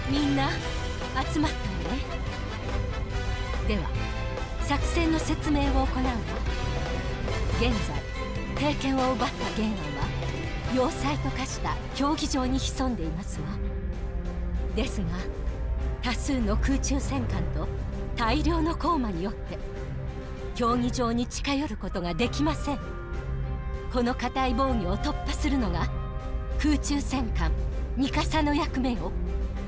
みんな集まったわね。では作戦の説明を行うわ。現在帝権を奪った元安は要塞と化した競技場に潜んでいますわ。ですが多数の空中戦艦と大量の航馬によって競技場に近寄ることができません。この堅い防御を突破するのが空中戦艦ミカサの役目よ。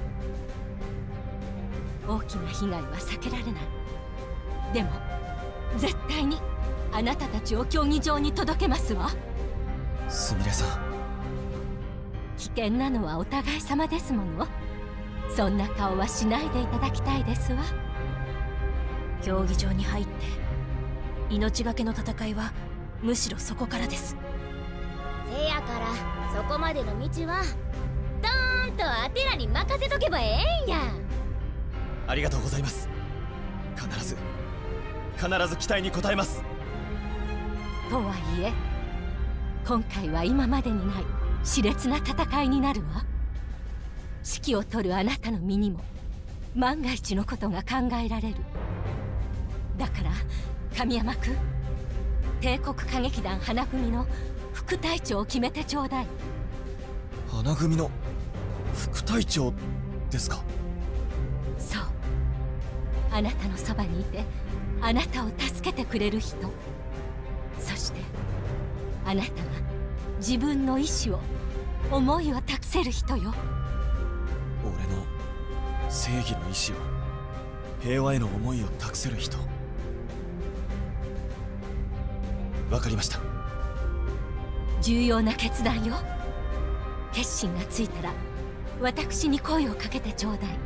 大きな被害は避けられない。でも絶対にあなたたちを競技場に届けますわ。 すみれさん、 危険なのはお互い様ですもの。そんな顔はしないでいただきたいですわ。 競技場に入って命がけの戦いはむしろそこからです。 せやからそこまでの道はドーンとアテナに任せとけばええんや。 ありがとうございます。必ず期待に応えます。 とはいえ今回は今までにない熾烈な戦いになるわ。指揮を執るあなたの身にも万が一のことが考えられる。だから神山君、帝国歌劇団花組の副隊長を決めてちょうだい。 花組の副隊長ですか？ そう、あなたのそばにいてあなたを助けてくれる人、そしてあなたが自分の意志を思いを託せる人よ。 俺の正義の意志を、平和への思いを託せる人。わかりました。 重要な決断よ。決心がついたら私に声をかけてちょうだい。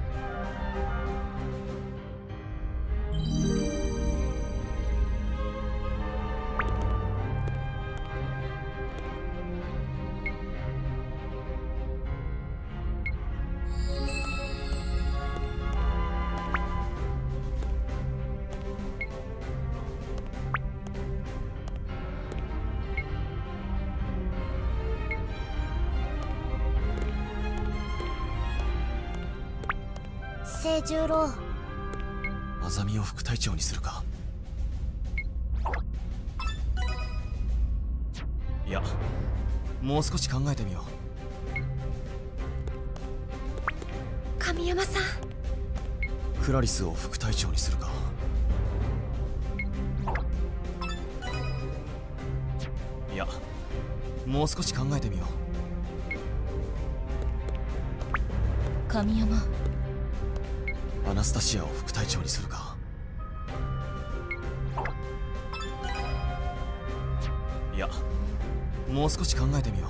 清十郎、 アザミを副隊長にするか。いや、もう少し考えてみよ神山さん、 う。クラリスを副隊長にするか。いや、もう少し考えてみよう。 神山、 アナスタシアを副隊長にするか。いや、もう少し考えてみよ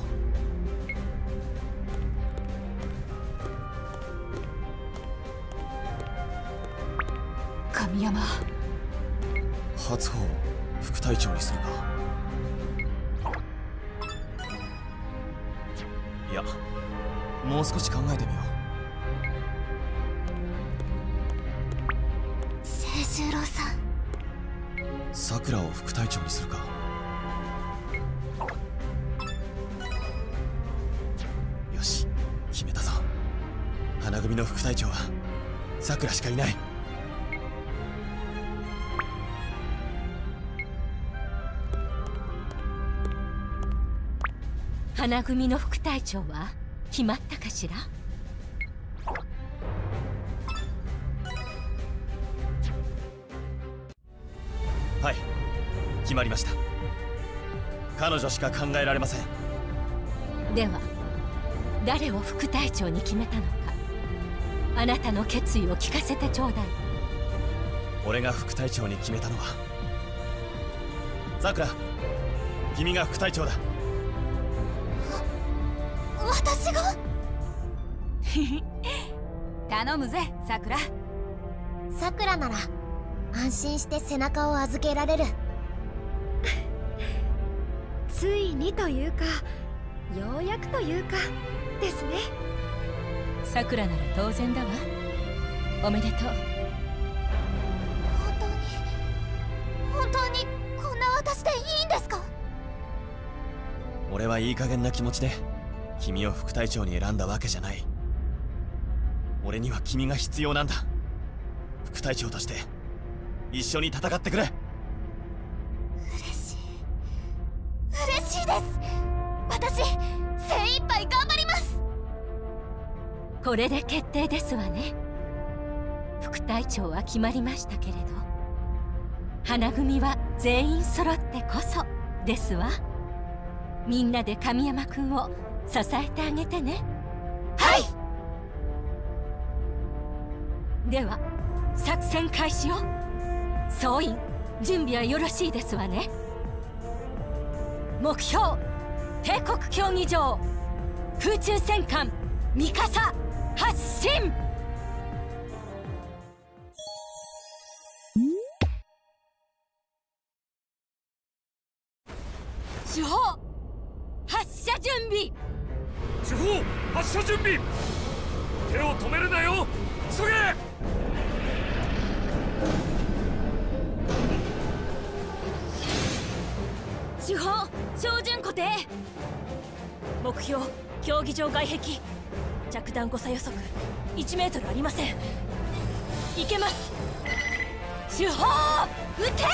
う。神山、 初歩を副隊長にするか。いや、もう少し考えてみよう。 清十郎さん、 さくらを副隊長にするか。よし、決めたぞ。花組の副隊長はさくらしかいない。 花組の副隊長は決まったかしら？ はい、決まりました。彼女しか考えられません。 では誰を副隊長に決めたのか、あなたの決意を聞かせてちょうだい。 俺が副隊長に決めたのは、さくら、君が副隊長だ。 私が？ 頼むぜ、さくら。 さくらなら安心して背中を預けられる。 ついにというか、ようやくというかですね。さくらなら当然だわ。おめでとう。 本当にこんな私でいいんですか？ 俺はいい加減な気持ちで君を副隊長に選んだわけじゃない。 俺には君が必要なんだ。副隊長として一緒に戦ってくれ。 嬉しいです。私精一杯頑張ります。 これで決定ですわね。副隊長は決まりましたけれど、花組は全員揃ってこそですわ。みんなで神山くんを支えてあげてね。 はい。 では作戦開始よ。総員準備はよろしいですわね。目標帝国競技場空中戦艦ミカサ発進。主砲発射準備。 主砲発射準備。手を止めるなよ。急げ。 主砲照準固定。目標競技場外壁着弾誤差予測1メートルありません。いけます。 主砲撃て。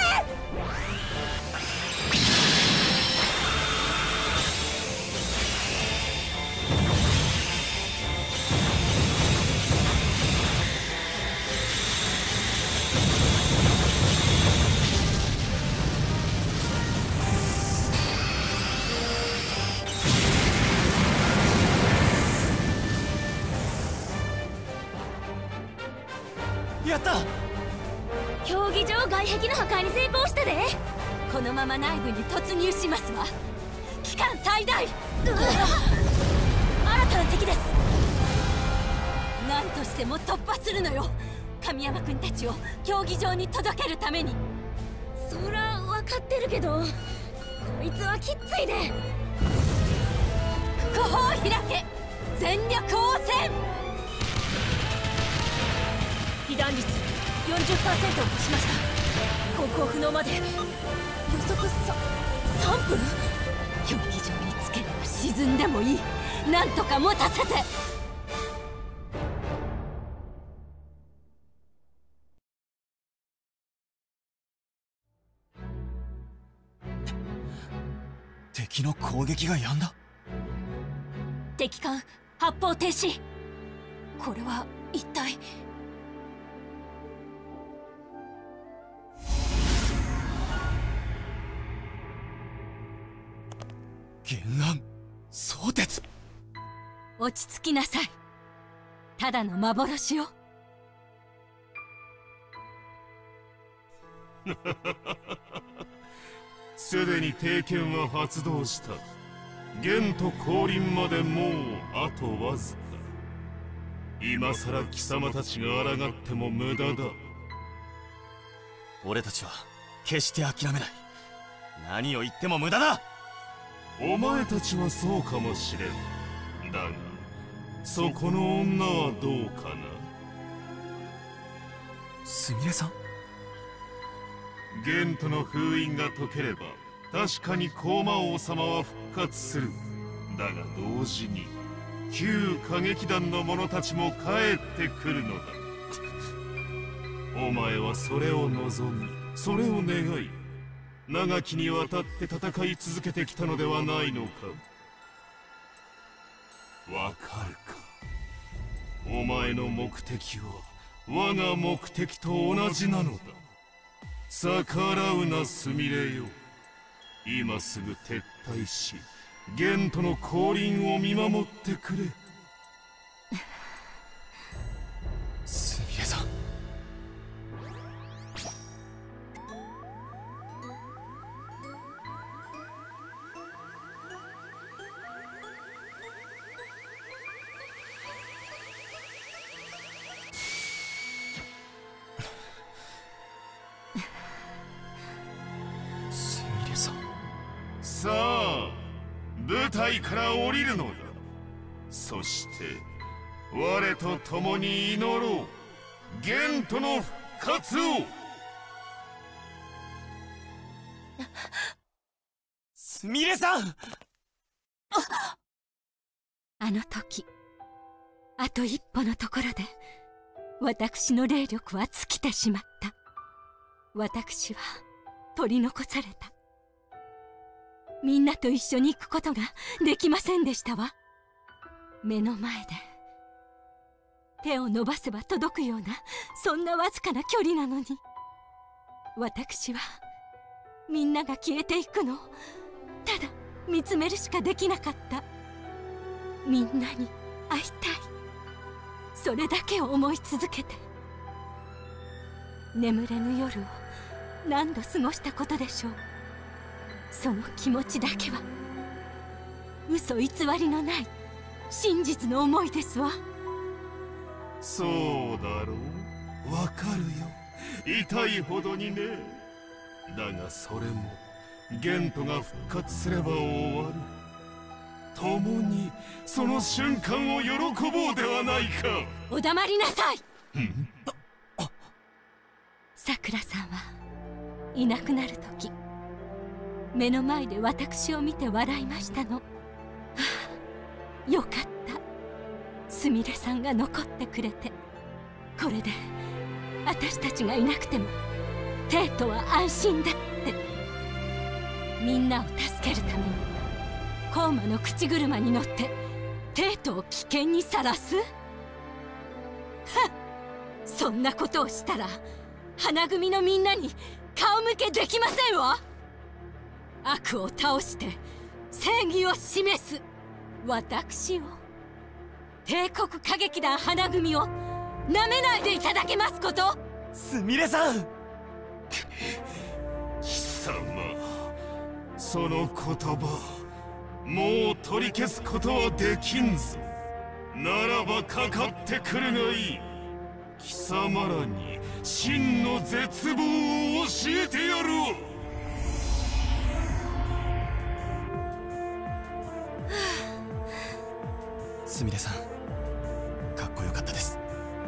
やった。 競技場外壁の破壊に成功したで。 このまま内部に突入しますわ。期間最大。 新たな敵です。 何としても突破するのよ。神山君たちを競技場に届けるために。 そら分かってるけど、こいつはきっついで。 副砲を開け。全力応戦。 被弾率 40% を超しました。航行不能まで予測3分。 競技場につければ沈んでもいい。なんとか持たせて。 敵の攻撃が止んだ。 敵艦発砲停止。これは一体。 原案相鉄。 落ち着きなさい。ただの幻よ。 すでに帝拳は発動した。元と降臨までもうあとわずか。今さら貴様たちが抗っても無駄だ。 俺たちは決して諦めない。何を言っても無駄だ。 お前たちはそうかもしれん。だがそこの女はどうかな。 すみれさん。 元との封印が解ければ確かに高魔王様は復活する。だが同時に旧歌劇団の者たちも帰ってくるのだ。お前はそれを望み、それを願い、長きにわたって戦い続けてきたのではないのか。わかるか。お前の目的は我が目的と同じなのだ。逆らうなすみれよ。今すぐ撤退し元との降臨を見守ってくれ。 すみれさん。 さあ舞台から降りるのだ。そして我と共に祈ろう。元との復活を。 すみれさん。 あの時あと一歩のところで私の霊力は尽きてしまった。私は取り残された。みんなと一緒に行くことができませんでしたわ。目の前で手を伸ばせば届くような、そんなわずかな距離なのに、私はみんなが消えていくのをただ見つめるしかできなかった。みんなに会いたい、それだけを思い続けて、眠れぬ夜を何度過ごしたことでしょう。その気持ちだけは嘘偽りのない真実の思いですわ。 そうだろう、わかるよ、痛いほどにね。だがそれもゲントが復活すれば終わる。共にその瞬間を喜ぼうではないか。 お黙りなさい。さくらさんはいなくなる時、目の前で私を見て笑いましたの。はあ、よかった。すみれさんが残ってくれて、これで私たちがいなくてもテイトは安心だって。みんなを助けるためにコーマの口車に乗ってテイトを危険にさらす。はっ、そんなことをしたら花組のみんなに顔向けできませんわ。悪を倒して正義を示す私を、帝国歌劇団花組をなめないでいただけますこと。 すみれさん。 貴様、その言葉もう取り消すことはできんぞ。ならばかかってくるがいい。貴様らに真の絶望を教えてやろう。 すみれさん、かっこよかったです。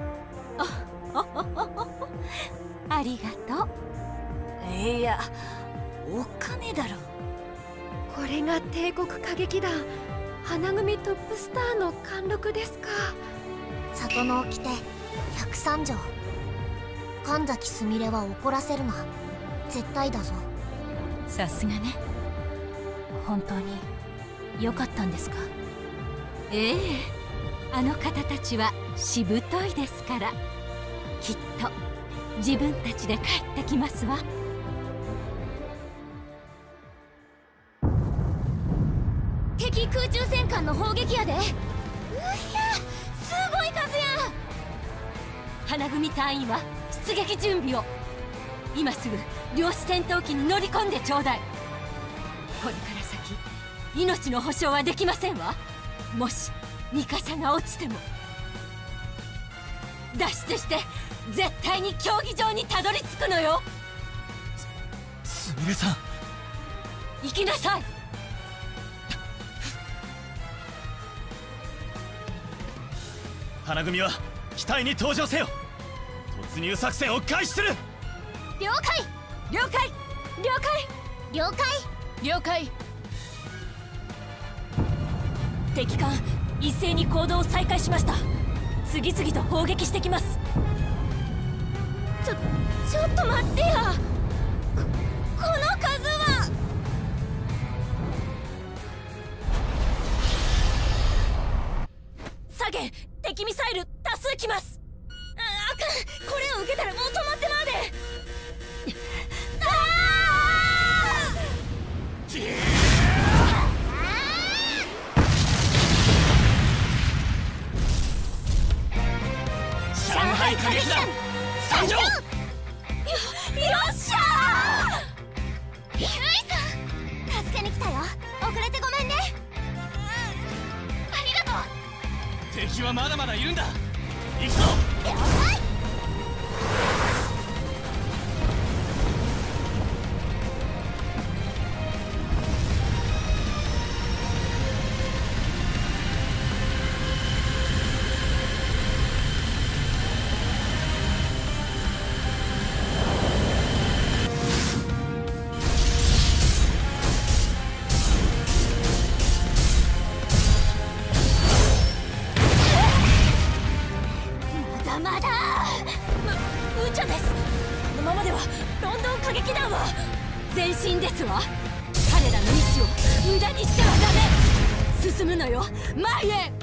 ありがとう。 いや、お金だろ。 これが帝国歌劇団花組トップスターの貫禄ですか。 里の掟103条、神崎すみれは怒らせるな、絶対だぞ。 さすがね。 本当に良かったんですか？ ええ、あの方たちはしぶといですから、きっと自分たちで帰ってきますわ。 敵空中戦艦の砲撃やで。うっひゃ、すごい数や。 花組隊員は出撃準備を。今すぐ量子戦闘機に乗り込んでちょうだい。これから先命の保証はできませんわ。もしミカサが落ちても。脱出して絶対に競技場にたどり着くのよ。 すみれさん、 行きなさい。 花組は機体に登場せよ。突入作戦を開始する。 了解了解了解了解了解。敵艦一斉に行動を再開しました。次々と砲撃してきます。 ちょっと待ってや。この数は。 下げ、敵ミサイル多数来ます。 あかん、これを受けたらもう止まってまうで。 上海歌劇団参上。 よっしゃー。ゆいさん、助けに来たよ。遅れてごめんね。ありがとう。 敵はまだまだいるんだ。行くぞ。 了解。まだまだ。 前進ですわ。彼らの意志を無駄にしてはダメ。進むのよ、前へ。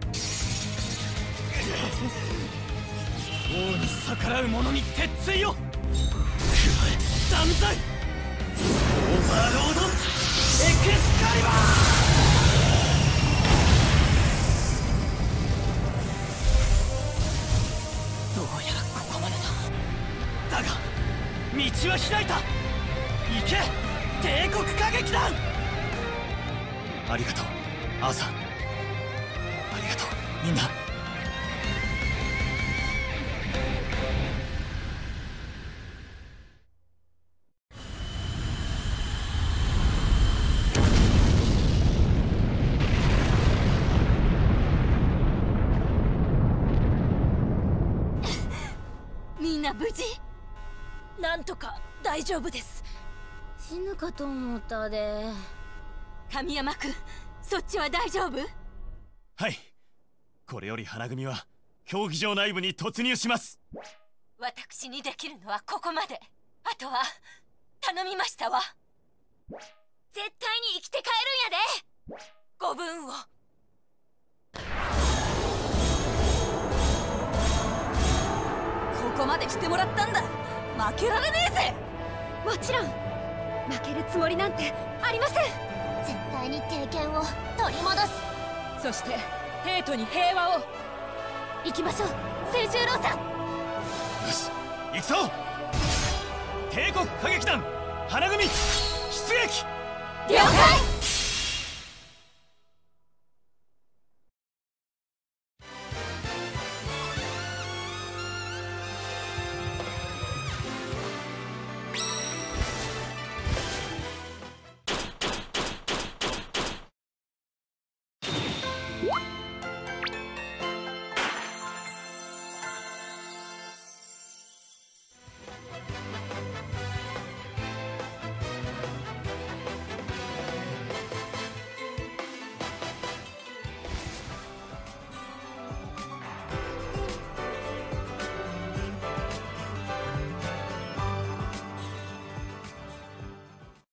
王に逆らう者に鉄槌を加え断罪。オーバーロードエクスカリバー。どうやらここまでだ。だが道は開いた。行け帝国歌劇団。ありがとうアーサー。ありがとうみんな。 みんな無事？ なんとか大丈夫です。 死ぬかと思ったで。 神山君、そっちは大丈夫？ はい、これより花組は競技場内部に突入します。 私にできるのはここまで。あとは頼みましたわ。 絶対に生きて帰るんやで、ご分を。ここまでしてもらったんだ。負けられねえぜ。 もちろん負けるつもりなんてありません。 絶対に帝拳を取り戻す。 そして帝都に平和を。 行きましょう清十郎さん。 よし行くぞ。帝国歌劇団花組出撃。 了解。